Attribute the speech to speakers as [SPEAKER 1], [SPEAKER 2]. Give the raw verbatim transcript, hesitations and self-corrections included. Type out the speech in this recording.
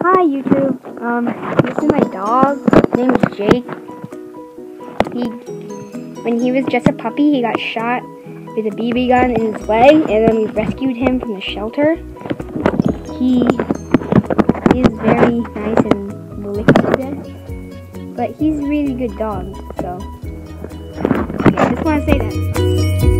[SPEAKER 1] Hi YouTube. Um, this is my dog. His name is Jake. He, when he was just a puppy, he got shot with a B B gun in his leg, and then we rescued him from the shelter. He is very nice and will lick you to death, but he's a really good dog. So, yeah, I just want to say that.